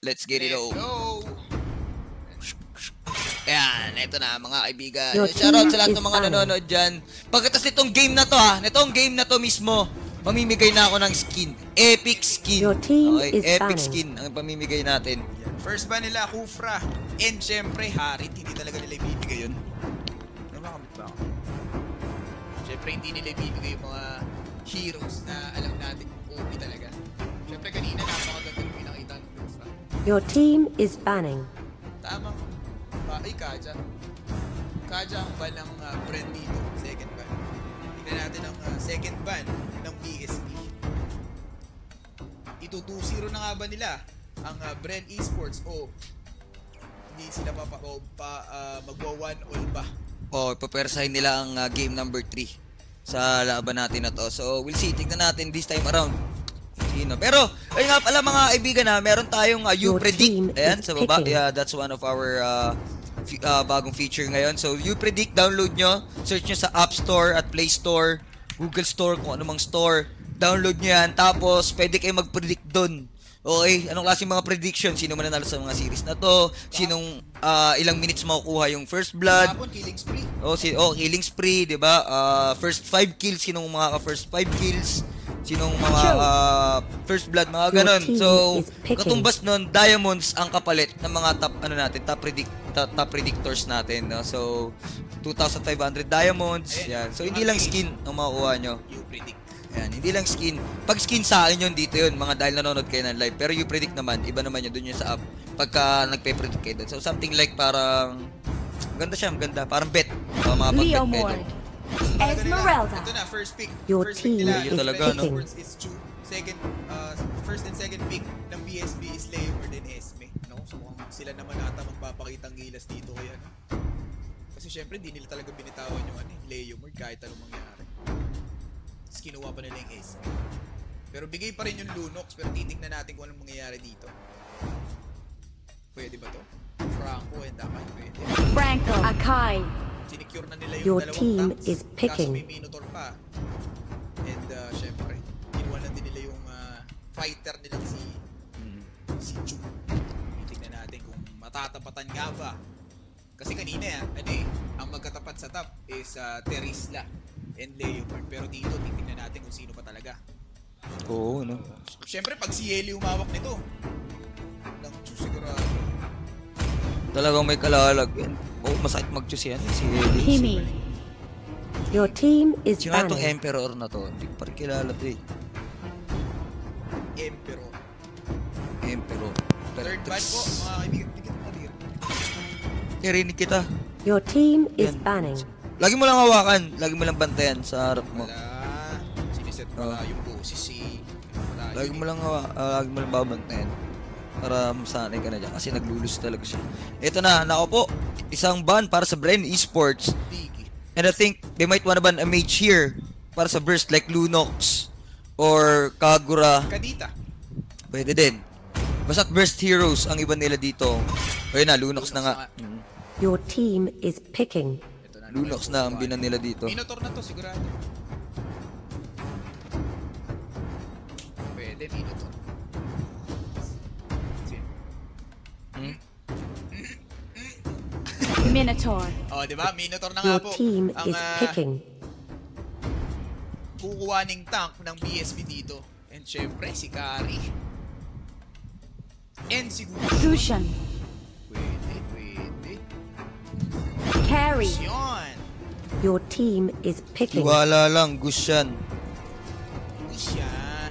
Let's get it all. Go! Ayan, ito na mga kaibigan. Your Shoutout team sa lahat is ng mga fine. nanonood dyan. Pagkatas nitong game na to nitong game na to mismo, mamimigay na ako ng skin. Epic skin. Your team Okay, is epic fine. skin ang pamimigay natin. First ban nila, Kufra. And syempre, Harit. Hindi talaga nila ibibigay yun. Namakamit ba ako? Syempre, hindi nila ibibigay yung mga heroes na alam natin OP talaga. Syempre, kanina napakaganda yung pinakita ng Kufra. Your team is banning. Tama ko. Ay, Kaja. Kaja ang ban ng brand dito. Second ban. Tignan natin ang second ban ng BSB. Ito 2-0 na nga ba nila ang brand esports o hindi sila magwa 1-all ba? Ipapersahin nila ang game number 3 sa laban natin na to. So, we'll see. Tignan natin this time around. Sino. Pero, ayun nga pala mga kaibigan meron tayong You Your Predict. team Ayan, is sa baba. picking. Yeah, that's one of our bagong feature ngayon. So, You Predict, download nyo. Search nyo sa App Store at Play Store, Google Store, kung anumang store. Download nyo yan. Tapos, pwede kayo mag-predict doon. Okay, anong klaseng mga prediction? Sino mananalo sa mga series na to? Sinong ilang minutes makukuha yung first blood? Hapon, killing spree. Killing spree, 'di ba? First 5 kills, sinong mga first 5 kills? Sinong mga first blood, mga ganon. So, katumbas nun, diamonds ang kapalit ng mga top predictors natin, no? So, 2,500 diamonds. Yan. So, hindi lang skin ang makukuha nyo. You Predict. Yan, hindi lang skin. Pag skin sa akin yun, dito yun, mga dahil nanonood kayo ng live. Pero You Predict naman, iba naman yun, dun yun sa app. Pagka nagpe-predict kayo dun. So, something like parang, maganda siya, maganda. Parang bet. Mga Leo pag-bet kayo Moore. dun. Esmeralda. Ito na, first pick. Your First pick team nila, is Brand picking. Esports is Chu. First and second pick ng BSB is Leomord and Esme. No? So mukhang sila naman ata magpapakitang gilas dito kaya. Kasi syempre hindi nila talaga binitawan yung Leomord kahit anong mangyari. Tapos kinuha pa nila yung Esme. Pero bigay pa rin yung Lunox, pero titignan natin kung anong mangyayari dito. Pwede ba to? Franco and Akai, pwede. Franco. Akai. Sinecure na nila Your yung team dalawang tanks. is picking. Kaso may Minotaur pa. And syempre, kinuha na din nila yung fighter nilang si Chu. Tingnan natin kung matatapatan nga ba. Kasi kanina ang magkatapat sa top is Terisla and Leopard. Pero dito, titingnan natin kung sino pa talaga. Oo, no? Syempre, pag si Yeli umawak nito, ng Chu sigurado. Talagang may kalalag. Masakit mag-choose yan. Si Heli. Himi. Your team is Sino nga itong banning. Emperor na to? Hindi ko pa rin kilala to eh. Emperor. Emperor. Third ban po, mga kaibigan. Tignan mo rin. Narinig kita. Your team is Yan. banning. Lagi mo lang hawakan. Lagi mo lang bantayan sa harap mo. Wala. Siniset pala yung boses si... Lagi mo lang babantayan. Para masanay ka na dyan. Kasi naglulus talaga siya. Ito na, nako po. Isang ban para sa Brand Esports. Biggie. And I think they might wanna ban a mage here. Para sa burst like Lunox. Or Kagura. Kadita. Pwede din. Basta't burst heroes ang iba nila dito. Ayun na, Lunox na nga. Your team is picking. Ito na. Lunox na ang binan nila dito. Minotaur na to, sigurado. Pwede, Minotaur. Minotaur. Oh, di ba? Minotaur na nga Your po. team Ang is picking. kukuhaning tank ng BSB dito. And syempre, si Kari. And si Gusion. Pwede. Carry. Yun. Your team is picking. Iwala lang, Gus yan. Yan.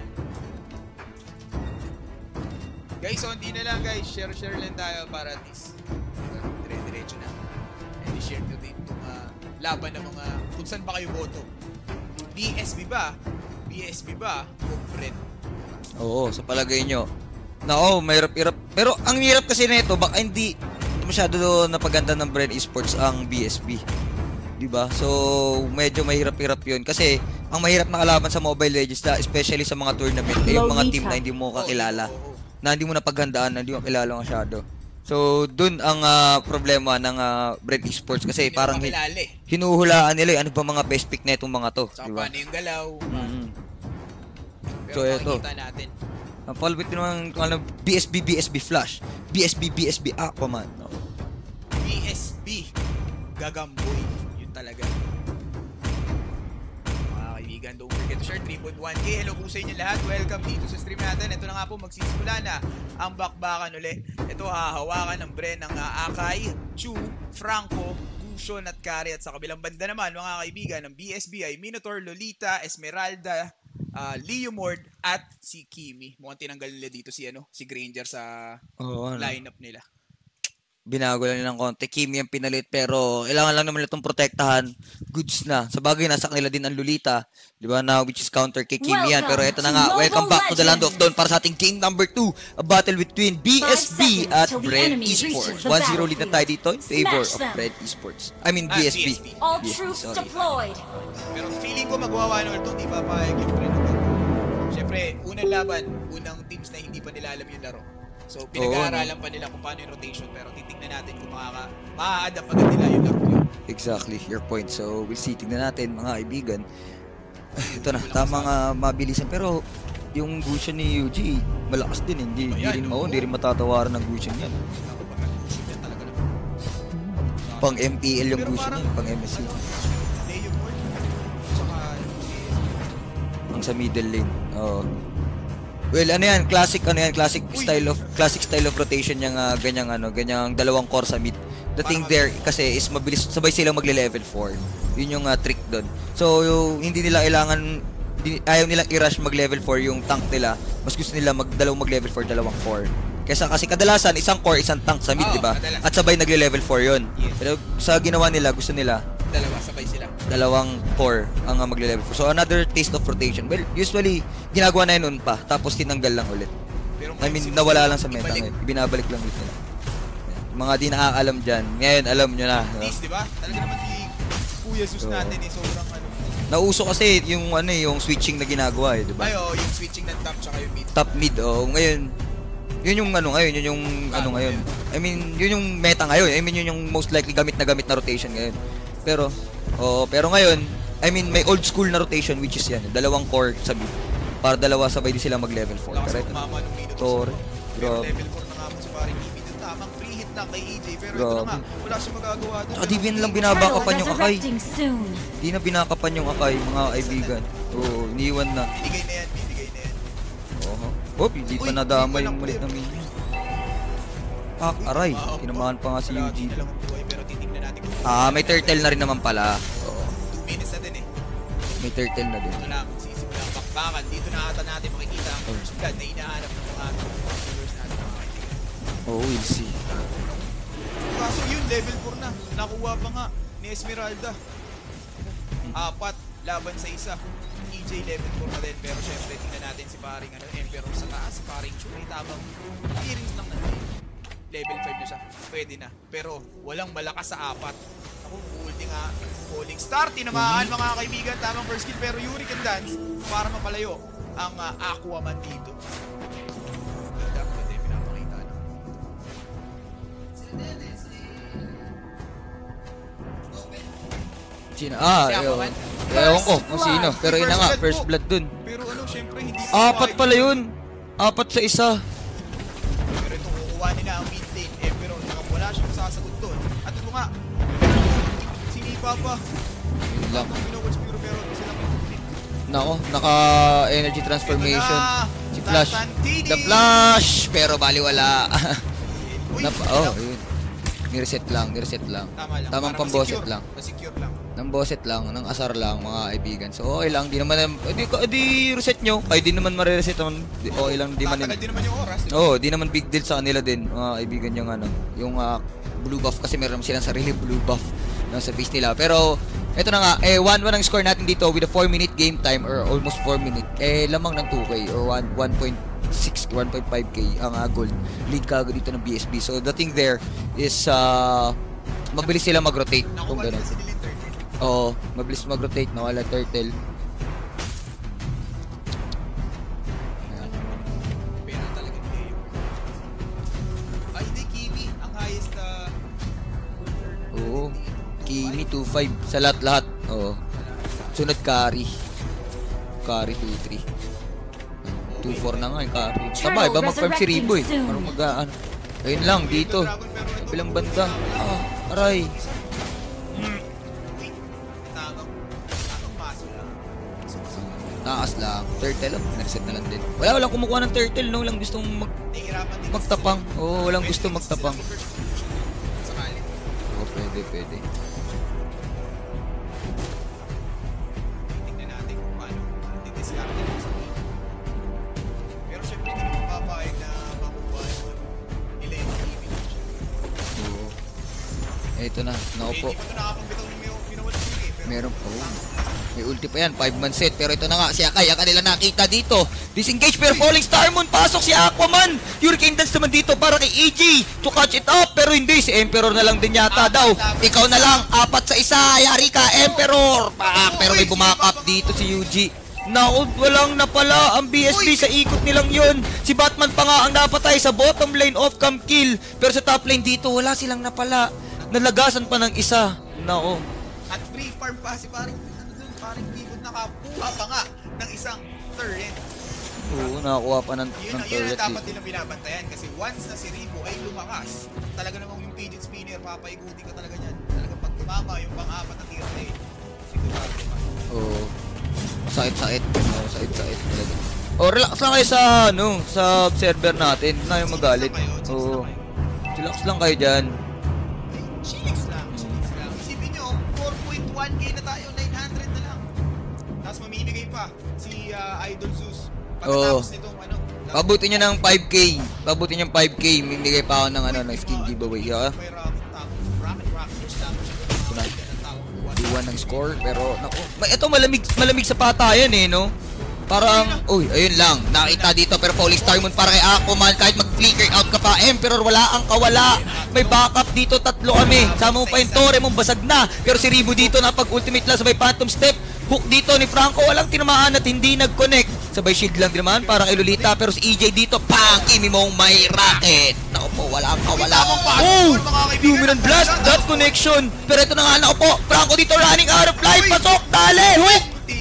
Guys, so hindi na lang guys. Share lang tayo para at least dire-diretso na. And i-share nyo din itong laban ng mga kung saan ba kayo boto. BSB ba? O Brent? Oo, sa palagay nyo. Nako, mahirap-hirap. Pero ang hirap kasi na ito, baka hindi masyado napaganda ng Brand Esports ang BSB. Diba? So, medyo mahirap-hirap yun. Kasi, ang mahirap na kalaban sa Mobile Legends, especially sa mga tournament, ay yung mga team na hindi mo kakilala. Na hindi mo napaghandaan, na hindi mo kilala masyado. So, dun ang problema ng Brand Esports. Kasi Hindi parang makilala hinuhulaan nila ano ba mga best pick na itong mga to. Saka Diba? paano yung galaw. Mm-hmm. Pero So, eto. makikita natin. Ang palpit naman kung ano, BSB Flash, BSB Aquaman. No? BSB Gagamboy. Yun talaga. Mga kaibigan, don't forget to share 3.1k. Hello po sa inyo lahat. Welcome dito sa stream natin. Ito na nga po, magsisimula na ang bakbakan uli. Ito, hahawakan ng Bren ng Akay, Chu, Franco, Gushon at Kari. At sa kabilang banda naman, mga kaibigan, ng BSB ay Minotaur, Lolita, Esmeralda, Leo Mord at si Kimi. Mukhang tinanggal nila dito si Granger sa lineup nila. Binago lang nilang konti. Kimi ang pinalit pero kailangan lang naman nila itong protektahan. Goods na. Sa bagay, nasa kanila din ang Lolita. Di ba? Now, which is counter kay Kimi yan. Pero ito na nga. Welcome back to the Land of Dawn para sa ating game number 2. A battle between BSB at Bren Esports. 1-0 lead na tayo dito in favor of Bren Esports. I mean, BSB. All BSB, troops sorry. deployed. Pero feeling ko magawa na ito, di ba papayag yung Bren. Siyempre, unang laban, unang teams na hindi pa nila alam yung laro. So, pinag-aaralan pa nila kung paano yung rotation, pero titignan natin kung maa-adapt agad nila yung laro yun. Exactly, your point. So, we'll see. Tignan natin, mga kaibigan. Ito na, tamang mabilisan. Pero, yung Gushon ni Yuji, malakas din. Hindi rin matatawaran ng Gushon yan. Pang MPL yung Gushon yan, pang MSC. Ang sa middle lane. Well, classic style of rotation yung ganyang dalawang core sa mid. The thing there kasi is mabilis sabay silang magle-level 4. Yun yung trick doon. So, hindi nila ayaw nilang i-rush mag-level 4 yung tank nila. Mas gusto nila mag-level 4, dalawang core. Kasi kadalasan isang core, isang tank sa mid, di ba? At sabay nagle-level 4 yun. Pero sa ginawa nila, gusto nila sabay sila. Dalawang core ang magle-level 4. So another taste of rotation. Well, usually ginagawa na yun pa tapos tinanggal lang ulit. Pero nawala lang sa meta ngayon. Ibinabalik lang ulit nila. Mga di nakakalam dyan. Ngayon, alam nyo na. Di ba? Talaga naman si Kuya Zeus natin sobrang Nauso kasi yung switching na ginagawa di ba? Yung switching ng top tsaka yung mid. Top mid, ngayon. Yun yung ngayon. I mean, yun yung meta ngayon. I mean, yun yung most likely gamit na rotation ngayon. Pero ngayon, I mean, may old school na rotation which is yan, dalawang core sa mid. Para dalawa sabay din sila mag-level 4. Lakas ang mama nung Minotaur. Pero Grabe. level 4 na nga po si paring Kimi. Tamang free hit lang kay AJ. Pero ito na nga, wala siyang magagawa doon. Di lang binabakapan yung Akay. Resurrecting soon. Di na binakapan yung Akay, mga kaibigan. Iniwan na. Binigay na yan. Hindi pa nadama yung malit na minion. Aray. Tinamahan pa nga si Yuji. Pero titignan natin kung May turtle na rin naman pala. 2 minutes na din eh. May turtle na din. Ito na, magsisimula ang bakbakan. Dito na ata natin makikita ang first blood na hinahanap ng mga viewers natin, mga kaibigan. We'll see. Kaso yun, level 4 na. Nakuha pa nga ni Esmeralda. 4 laban sa 1. EJ level 4 na din. Pero syempre, tingnan natin si paring Emperor sa taas. Si paring Churi, tamang clearings lang na level 5 na siya. Pwede na. Pero walang malakas sa 4. Ako, holding falling star. Tinamaan mga kaibigan. Tamang first kill. Pero Hurricane Dance para mapalayo ang Aquaman dito. Dapat din pinapakita na. Sino? Ewan ko kung sino. Pero yun na nga, first blood dun. Pero syempre hindi 4 pala yun. 4 sa 1. Pero ito kukuha nila ang mid lane. Pero wala siyang sasagot doon. At ito nga, sinipa pa. Yun lang. Pinowatch pero sila may Nako, naka-energy transformation. Si Flash. The Flash! Pero baliwala. Yun. Nireset lang. Tama lang. Tamang pamboset lang. Masecure lang. Ng boset lang, ng asar lang, mga kaibigan. So, okay lang. Di naman, di reset nyo. Ay, di naman marireset naman. Okay lang, di man. Tatagal din naman yung oras. Di naman big deal sa kanila din, mga kaibigan, yung blue buff. Kasi meron silang sarili blue buff sa base nila. Pero, eto na nga, 1-1 ang score natin dito with a 4-minute game time or almost 4 minute. Lamang ng 2K or 1.6, 1.5K ang gold. Lead kagad dito ng BSB. So, the thing there is, mabilis sila mag-rotate. Kung gano'n. Mabilis mag-rotate, nawala turtle. Pero talaga ni Ay, hindi, Kimi, ang highest Kimi 2.5 sa lahat. Sunod Kari 2.3. 2-4 na nga yung carry. Tama, iba mag-farm si Ribo eh. Parang mag-aan. Ayun lang, dito. Sa bilang banda. Aray. Tamang maso lang. Taas lang. Turtle, nareset na lang din. Walang kumukuha ng turtle, no? Walang gustong Nahihirapan din. magtapang. Oo, walang gustong magtapang. Sakali. Oo, pwede. Tingnan natin kung paano didiscard nila sa game. Pero syempre hindi naman papayag na makuha nila yung TV. Oo. Eto na, naupo. Hindi pa ito nakapagbitaw ng minawal ng game. Pero Meron pa. May ulti pa yan, 5-man set. Pero ito na nga, si Akai, ang kanila nakita dito. Disengage, pero Falling Star Moon, pasok si Aquaman. Hurricane Dance naman dito para kay EG to catch it up. Pero hindi, si Emperor na lang din yata daw. Ikaw na lang, 4 sa isa. Yari ka, Emperor. Pero may bumakap dito si UG. Naud, walang napala ang BSB sa ikot nilang yun. Si Batman pa nga ang napatay sa bottom lane off cam kill. Pero sa top lane dito, wala silang napala. Nalagasan pa ng isa. Nao. at free farm pa si paring Bigod nakakuha pa nga ng isang turret. Oo, nakakuha pa ng Yun ang turret dapat dito. nilang binabantayan kasi once na si Ribo ay lumakas, talaga namang yung fidget spinner, papaikuti ka talaga niyan. Talaga pag tumama yung pang-apat na tier lane, sigurado naman. Oo. Sakit-sakit. Oo, sakit-sakit talaga. Oh, relax lang kayo sa sa server natin. Na yung magalit. Oo. Relax lang kayo diyan. Chilix lang. Isipin nyo, 4.1k na tayo, 900 na lang. Tapos mamimigay pa si Idol Zeus. Pagkatapos nitong Pabuti niya ng 5k. Pabuti niya ng 5k. Mimigay pa ako ng ng skin giveaway. may rocket first damage. Ito na. Iwan ng score pero nako. Ito malamig sa patayan eh, no? Parang, uy, ayun lang. Nakita dito pero Falling Star Moon para kay Aquaman. Kahit mag-flicker out ka pa, Emperor, wala ang kawala. May backup dito, 3 kami. Sama mo pa yung Torre mong basag na. Pero si Ribo dito na pag-ultimate lang sabay Phantom Step. Hook dito ni Franco, walang tinamaan at hindi nag-connect. Sabay shield lang din naman para kay Lolita. Pero si EJ dito, pang, kimi mong may rocket. Naku po, wala ang kawala. Oh, Luminant Blast, that connection. Pero ito na nga, naku po, Franco dito running out of life. Pasok, dali, hook.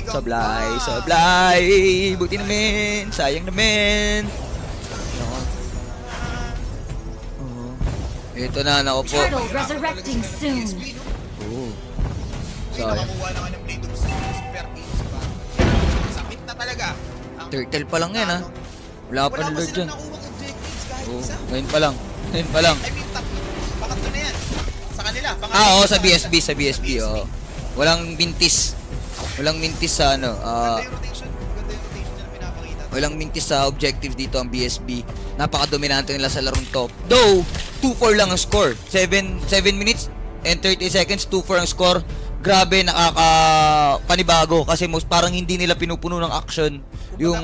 Sablay. Buti naman. Sayang naman. Ito na, nako po. Turtle resurrecting soon. Oo. Sayang. Sayang. Nakakuha na ka ng Blade of Super Team si Batman. Sakit na talaga. Turtle pa lang yan, ha? Wala pa Wala ng pa Lord silang dyan. nakuha objectives kahit Oo, isa. ngayon pa lang. Ngayon pa lang. I mean, pangatlo na yan. Sa kanila. Oo, sa BSB, oo. Walang mintis. Walang mintis sa Ganda yung rotation. Ganda yung rotation na pinapakita. Walang mintis sa objectives dito ang BSB. Napaka-dominante nila sa larong to. Though, 2-4 lang ang score. 7 minutes and 30 seconds, 2-4 ang score. Grabe, nakaka-panibago kasi most parang hindi nila pinupuno ng action. Yung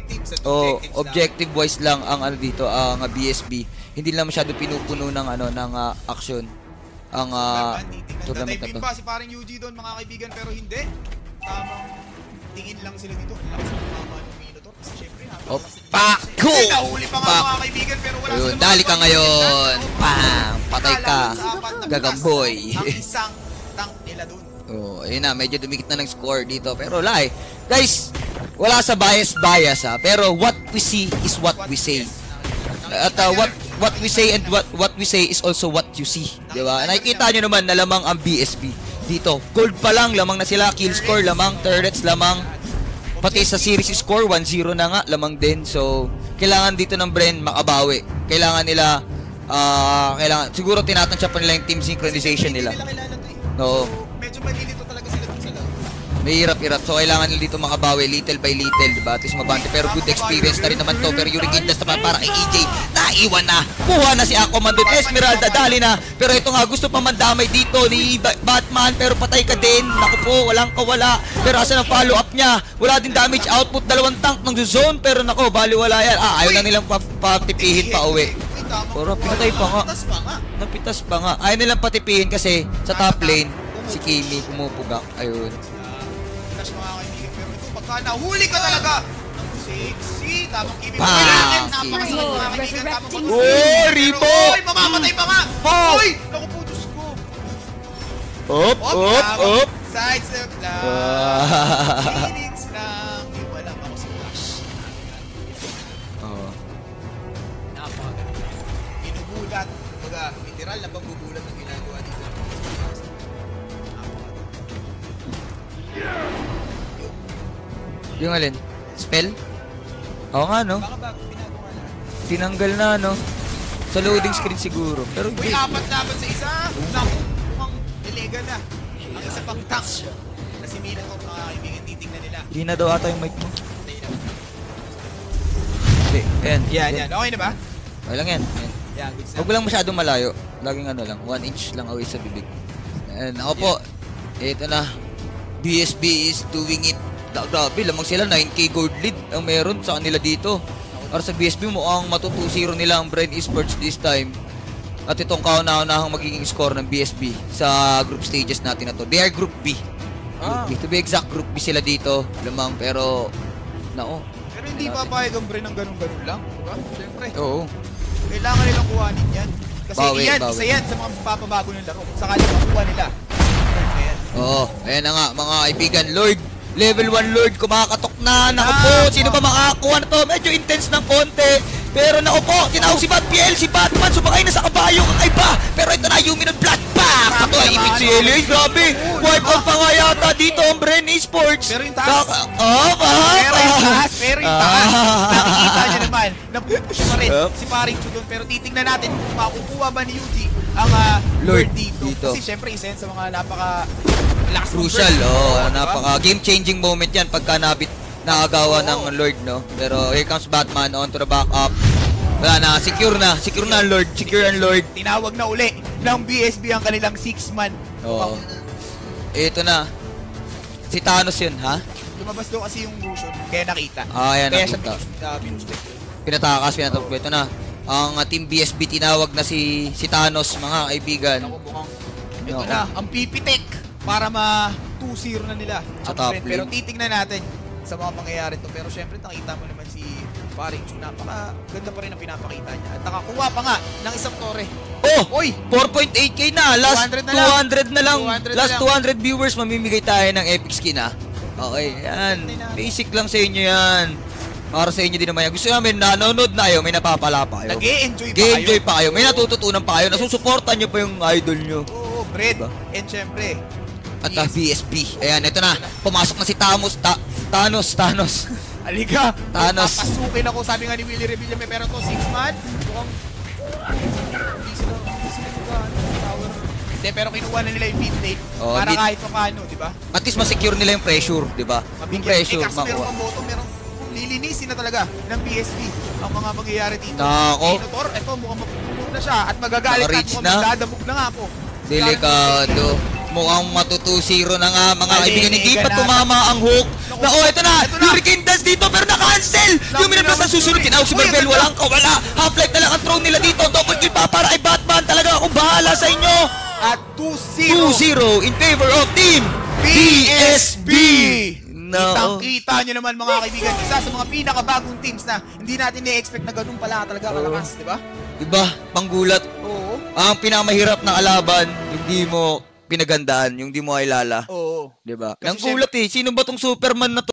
objective wise lang ang dito, ang BSB. Hindi nila masyado pinupuno ng ng action ang tournament na to. Pa si parang UG doon mga kaibigan pero hindi. Tamang tingin lang sila dito. Lakas ng mama ng Minotaur kasi syempre Pako! nahuli pa nga mga kaibigan pero wala Ayun, silang dali ka mga ngayon. content. Pam! Patay ka. Kalaban sa apat na Gagamboy. bukas, ang isang tank nila doon. Oh, ayun na, medyo dumikit na ng score dito. Pero wala eh. Guys, wala sa bias ha. Pero what we see is what we say. At what we say and what we say is also what you see, di ba? Nakikita nyo naman na lamang ang BSB dito. Gold pa lang, lamang na sila. Kill score, lamang. Turrets, lamang. Pati sa series score, 1-0 na nga, lamang din. So, kailangan dito ng Bren makabawi. Kailangan nila, siguro tinatansya pa nila yung team synchronization nila. Hindi nila kilala to eh. Oo. So, medyo malilito talaga sila dun sa laro. May hirap-hirap. So, kailangan nila dito makabawi little by little, diba? At least mabante. Pero good experience na rin naman to. Pero Hurricane Dance naman para kay EJ. Naiwan na. Kuha na si Aquaman doon. Esmeralda, dali na. Pero ito nga, gusto pa mandamay dito ni Batman. Pero patay ka din. Naku po, walang kawala. Pero asa ng follow-up niya? Wala din damage output. 2 tank ng zone. Pero naku, baliwala yan. Ayaw na nilang patipihin pa uwi. Pero pinatay pa nga. Napitas pa nga. Ayaw nilang patipihin kasi sa top lane, si Kimi pumupugak. Ayun. Flash mga kaibigan pero ito pagka nahuli ka talaga ng sexy tamang Kimi Bang! napakasakit mga kaibigan tamang Oh, Ribo! Oy, mamamatay pa nga! Oh! Oy! Naku po, Diyos ko! Up! Sidestep lang! Ah. Feelings lang! Iwalang ako sa flash. mabigat. Kumbaga, literal na pagbubulat ang ginagawa dito. Yung alin? Spell? Oo nga, no? Baka bago ginagawa na. Tinanggal na, no? Sa loading screen siguro. Pero Uy, hindi. apat laban sa isa. Naku, mukhang nilega na. Ang isa pang tank. Na si Minator, mga kaibigan, titignan nila. Hindi na daw ata yung mic mo. Patay na. Hindi. Ayan. Yan. Okay na ba? Okay lang yan. Ayan. Yan, good Huwag lang masyadong malayo. Laging ano lang. 1 inch lang away sa bibig. And ako po. Ito na. BSB is doing it. Grabe, lamang sila 9k gold lead ang meron sa kanila dito. Para sa BSB mukhang matutusiro nila ang Brain Esports this time. At itong kauna-unahang magiging score ng BSB sa group stages natin na to. They are Group B. Group B. To be exact, Group B sila dito. Lamang pero nako. Pero hindi papayag ang Bren ng ganun-ganun lang. Diba? Siyempre. Oo. Kailangan nilang kuhanin yan. Kasi Bawi. isa yan sa mga papabago ng laro. Sakali makuha nila. Ayan. Oo, ayan na nga mga kaibigan. Lord, level 1 Lord, kumakatok na. Naku po, sino ba makakakuha na to? Medyo intense ng konti. Pero naku po, tinawag si Batpiel, si Batman, sumakay na sa kabayo, kakaiba. Pero ito na, Yuminod Bloodbath. Ito ay ibig si LA, grabe. Wipe out pa nga yata dito ang Brain Esports. Pero yung taas. Pero yung taas. Nakikita niya naman. Napupush pa rin si Paring Chudon. Pero titingnan natin kung makukuha ba ni Yuji ang Lord dito. Kasi syempre isa yan sa mga napaka lakas ng Crucial, burst. Diba? napaka game-changing moment yan pagka nakagawa ng Lord, no? Pero here comes Batman on to the backup. Wala na, secure na ang Lord, secure ang Lord. Tinawag na uli ng BSB ang kanilang 6-man. Oo. Ito na. Si Thanos yun, ha? Lumabas doon kasi yung motion, kaya nakita. Ayan, Kaya siya nakita. pinucheck. Pinatakas. Ito na. Ang team BSB tinawag na si Thanos, mga kaibigan. Ako mukhang ito na, ang pipitek para ma-2-0 na nila. Sa Ang top trend. Pero lane. titingnan natin sa mga pangyayari to. Pero syempre nakita mo naman si Paring Chu, napaka-ganda pa rin ang pinapakita niya. At nakakuha pa nga ng isang tore. Oh! Oy! 4.8k na! Last 200 na lang! 200 na Last lang. 200 viewers, mamimigay tayo ng epic skin, ha? Okay, yan. Basic lang sa inyo yan. Para sa inyo din naman yan. Gusto namin, nanonood na kayo, may napapala pa kayo. Nag-e-enjoy pa Nag-enjoy kayo. pa kayo. May natututunan pa kayo. Nasusuportan nyo pa yung idol nyo. Oo, Bread. Diba? And syempre, At BSB. Ayan, ito na. Pumasok na si Thanos. Aliga, Thanos. papasukin ako. Sabi nga ni Willie Revilla, may pero to 6-man. Mukhang hindi sila tower. Hindi, pero kinuha na nila yung mid lane. Oh, Para mid- kahit pa paano, di ba? At least masecure nila yung pressure, di ba? Yung Mabigyan. pressure Kaso meron makuha. pang bottom, merong lilinisin na talaga ng PSP ang mga mangyayari dito. Nako. Minotaur, eto mukhang mapupulong na siya at magagalit at Naka-reach mukhang na. magdadabog na nga po. Delikado. Mukhang matutusiro na nga mga kaibigan. Hindi pa na. tumama ang hook. Naku, Nako, ito na. ito na. Hurricane Dance dito pero na-cancel. Yung minablas na susunod. Tinawag si Uy, Barbell. ang ganda. Walang kawala. Half-life na lang ang throw nila dito. Double kill pa para kay Batman. Talaga akong bahala sa inyo. At 2-0 2-0 in favor of Team BSB! No. Kitang-kita nyo naman mga kaibigan. Isa sa mga pinakabagong teams na hindi natin na-expect na ganun pala talaga kalakas, di ba? Diba? Panggulat. Oo. Ang pinakamahirap na kalaban, hindi mo pinagandaan, yung di mo kilala. Oo. Diba? Kasi Nang gulat eh. Sino ba tong Superman na to?